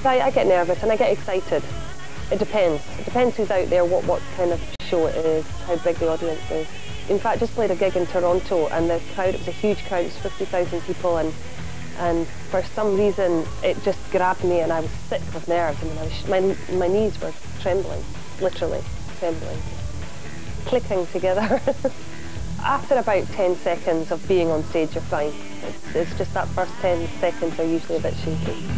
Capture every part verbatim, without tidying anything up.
I, I get nervous and I get excited. It depends. It depends who's out there, what, what kind of show it is, how big the audience is. In fact, I just played a gig in Toronto and the crowd, it was a huge crowd, it was fifty thousand people, and and for some reason it just grabbed me and I was sick with nerves. I mean, I was, my, my knees were trembling, literally trembling, clicking together. After about ten seconds of being on stage, you're fine. It's, it's just that first ten seconds are usually a bit shaky.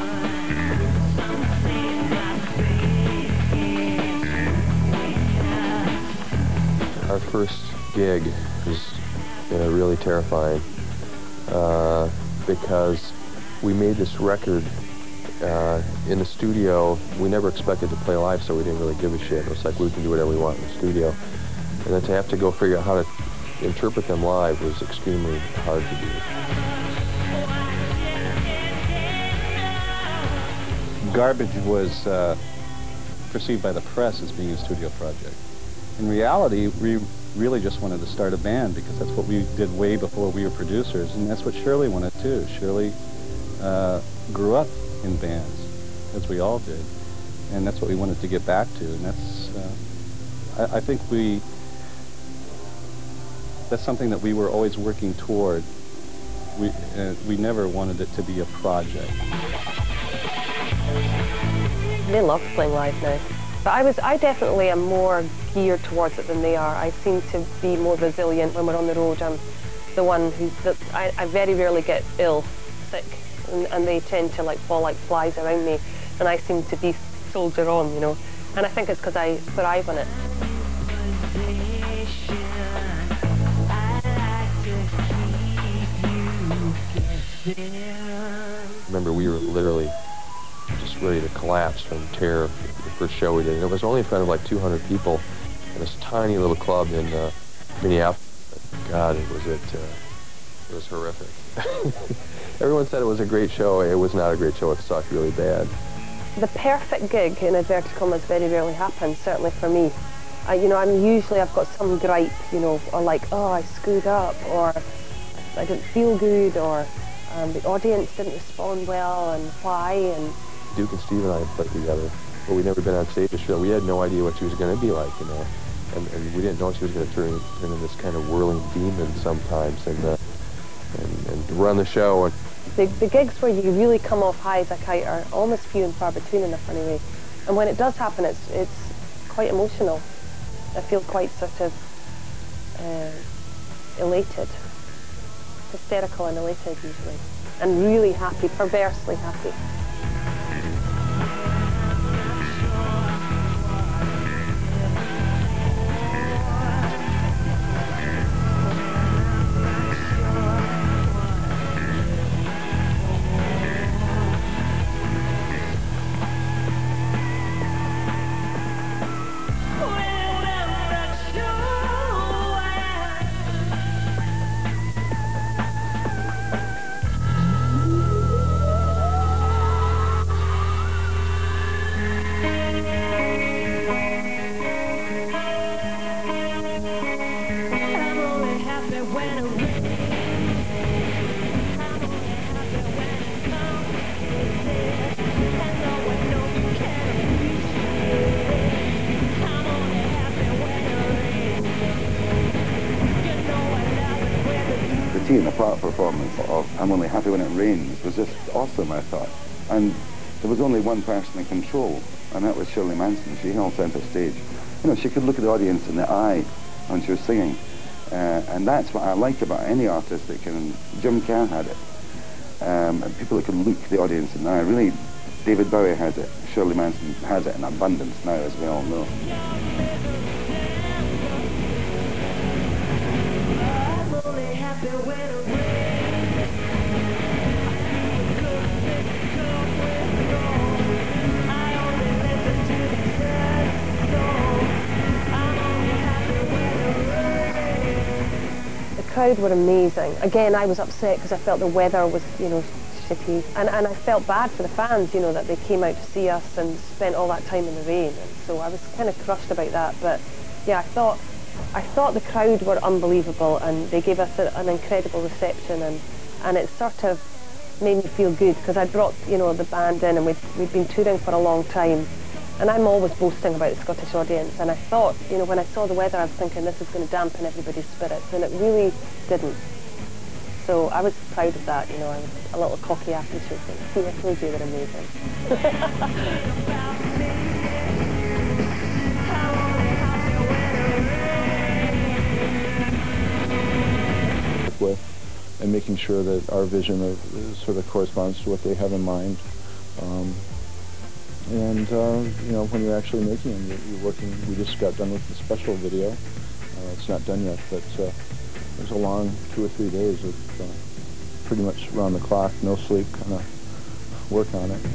Our first gig was uh, really terrifying uh, because we made this record uh, in the studio. We never expected to play live, so we didn't really give a shit. It was like we can do whatever we want in the studio. And then to have to go figure out how to interpret them live was extremely hard to do. Garbage was uh, perceived by the press as being a studio project. In reality, we really just wanted to start a band because that's what we did way before we were producers, and that's what Shirley wanted too. Shirley uh, grew up in bands, as we all did, and that's what we wanted to get back to. And that's, uh, I, I think we, that's something that we were always working toward. We, uh, we never wanted it to be a project. They love playing live now. But I was, I definitely am more geared towards it than they are. I seem to be more resilient when we're on the road. I'm the one who, that I, I very rarely get ill, sick, and, and they tend to like fall like flies around me, and I seem to be soldier on, you know. And I think it's because I thrive on it. Remember, we were literally just ready to collapse from terror the first show we did. And it was only in front of like two hundred people in this tiny little club in uh, Minneapolis. God, it was it. Uh, it was horrific. Everyone said it was a great show. It was not a great show. It sucked really bad. The perfect gig in inverted commas very rarely happens. Certainly for me. Uh, you know, I'm usually I've got some gripe, you know, or like, oh, I screwed up, or I didn't feel good, or um, the audience didn't respond well, and why, and. Duke and Steve and I played together, but we'd never been on stage with Shirley. We had no idea what she was going to be like, you know, and, and we didn't know she was going to turn, turn into this kind of whirling demon sometimes, and uh, and, and run the show. And the, the gigs where you really come off high as a kite are almost few and far between in a funny way, and when it does happen, it's it's quite emotional. I feel quite sort of uh, elated, hysterical and elated usually, and really happy, perversely happy. And the part performance of I'm Only Happy When It Rains was just awesome, I thought. And there was only one person in control, and that was Shirley Manson. She held centre stage. You know, she could look at the audience in the eye when she was singing. Uh, and that's what I like about any artist that can. Jim Kerr had it. Um, and people that can look the audience in the eye. Really, David Bowie has it. Shirley Manson has it in abundance now, as we all know. The crowd were amazing. Again, I was upset because I felt the weather was, you know, shitty, and and I felt bad for the fans, you know, that they came out to see us and spent all that time in the rain, and so I was kind of crushed about that. But yeah, I thought I thought the crowd were unbelievable, and they gave us a, an incredible reception, and and it sort of made me feel good, because I brought, you know, the band in, and we'd, we'd been touring for a long time. And I'm always boasting about the Scottish audience, and I thought, you know, when I saw the weather, I was thinking this is going to dampen everybody's spirits, and it really didn't. So I was proud of that, you know. I was a little cocky after the show, saying, see, I told you they're amazing. With and making sure that our vision of, sort of corresponds to what they have in mind. Um, and, uh, you know, when you're actually making them, you're, you're working, we just got done with the special video. Uh, it's not done yet, but uh, it was a long two or three days of uh, pretty much around the clock, no sleep, kind of work on it.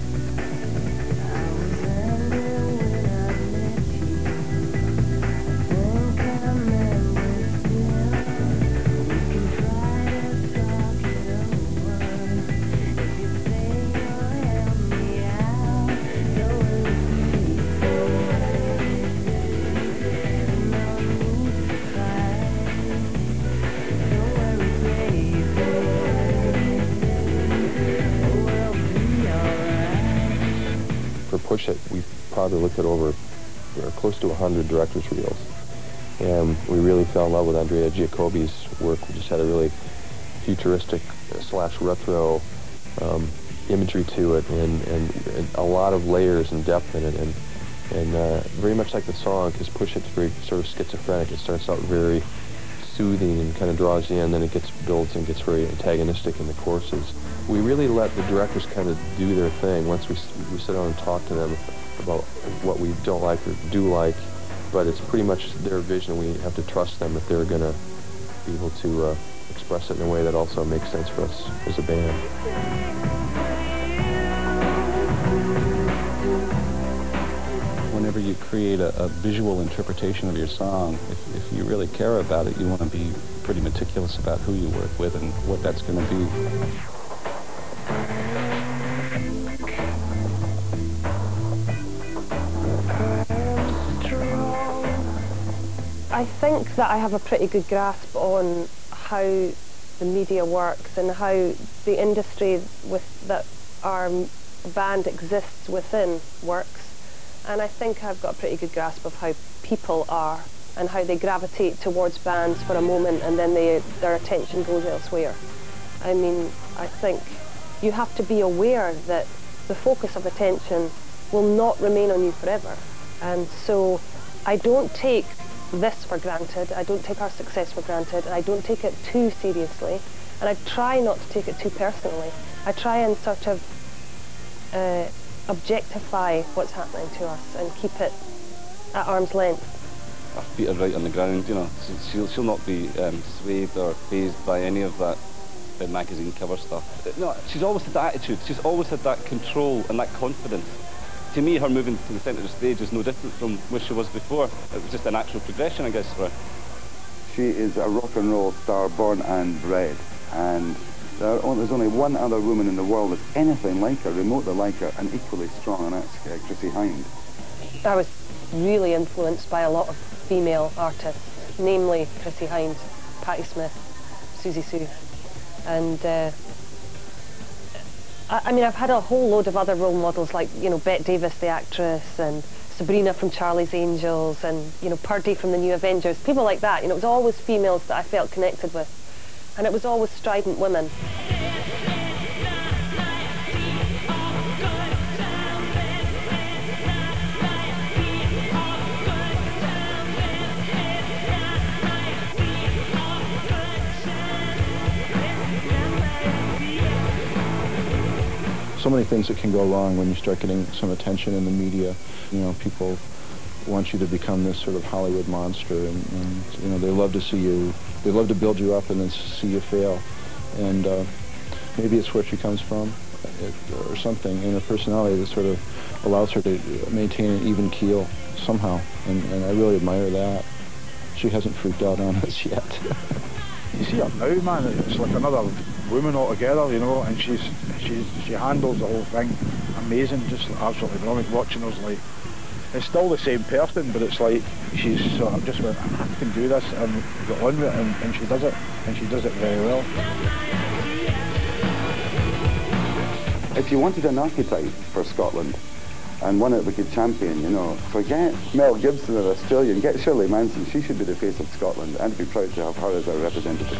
Push It, we've probably looked at over uh, close to one hundred director's reels, and we really fell in love with Andrea Giacobbi's work. We just had a really futuristic uh, slash retro um, imagery to it, and, and, and a lot of layers and depth in it, and, and uh, very much like the song, because Push It's very sort of schizophrenic. It starts out very soothing and kind of draws you in, then it gets builds and gets very antagonistic in the choruses. We really let the directors kind of do their thing once we, we sit down and talk to them about what we don't like or do like, but it's pretty much their vision. We have to trust them that they're going to be able to uh, express it in a way that also makes sense for us as a band. Whenever you create a, a visual interpretation of your song, if, if you really care about it, you want to be pretty meticulous about who you work with and what that's going to be. I think that I have a pretty good grasp on how the media works and how the industry with that our band exists within works, and I think I've got a pretty good grasp of how people are and how they gravitate towards bands for a moment and then they, their attention goes elsewhere. I mean, I think you have to be aware that the focus of attention will not remain on you forever, and so I don't take this for granted, I don't take our success for granted, and I don't take it too seriously, and I try not to take it too personally. I try and sort of uh, objectify what's happening to us and keep it at arm's length. Our feet are right on the ground, you know, she'll, she'll not be um, swayed or fazed by any of that uh, magazine cover stuff. No, she's always had that attitude, she's always had that control and that confidence. To me, her moving to the centre of the stage is no different from where she was before. It was just a natural progression, I guess, for her. She is a rock and roll star, born and bred, and there are, there's only one other woman in the world that's anything like her, remotely like her, and equally strong, and that's uh, Chrissie Hynde. I was really influenced by a lot of female artists, namely Chrissie Hynde, Patti Smith, Susie Sue, and uh, I mean, I've had a whole load of other role models like, you know, Bette Davis, the actress, and Sabrina from Charlie's Angels, and, you know, Purdy from the New Avengers, people like that. You know, it was always females that I felt connected with, and it was always strident women. So many things that can go wrong when you start getting some attention in the media. You know, people want you to become this sort of Hollywood monster, and, and you know, they love to see you, they love to build you up and then see you fail. And uh, maybe it's where she comes from, it, or something in her personality that sort of allows her to maintain an even keel somehow, and, and I really admire that. She hasn't freaked out on us yet. You see her now, man, it's like another woman altogether, you know, and she's, she's, she handles the whole thing amazing, just absolutely brilliant. Watching her, like, it's still the same person, but it's like she's sort of just went, I can do this, and got on with it, and, and she does it, and she does it very well. If you wanted an archetype for Scotland, and one that we could champion, you know, forget Mel Gibson or Australia and get Shirley Manson. She should be the face of Scotland, and I'd be proud to have her as our representative.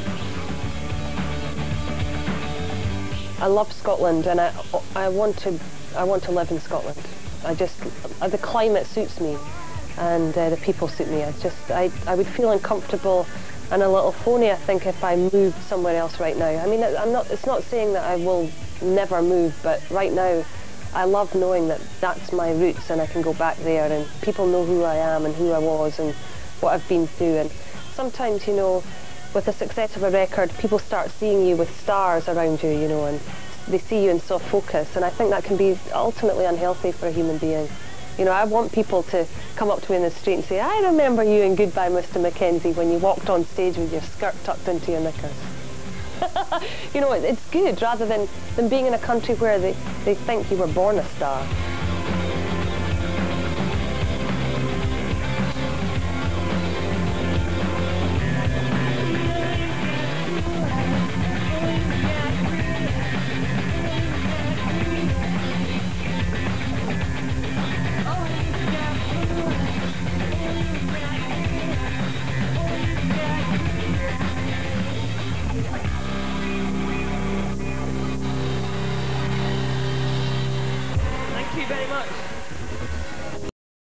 I love Scotland, and I, I want to, I want to live in Scotland. I just, uh, the climate suits me, and uh, the people suit me. I just, I, I would feel uncomfortable and a little phony, I think, if I moved somewhere else right now. I mean, I'm not, it's not saying that I will never move, but right now, I love knowing that that's my roots and I can go back there and people know who I am and who I was and what I've been through. And sometimes, you know, with the success of a record, people start seeing you with stars around you, you know, and they see you in soft focus, and I think that can be ultimately unhealthy for a human being. You know, I want people to come up to me in the street and say, I remember you in Goodbye Mister Mackenzie when you walked on stage with your skirt tucked into your knickers. You know, it's good rather than, than being in a country where they, they think you were born a star.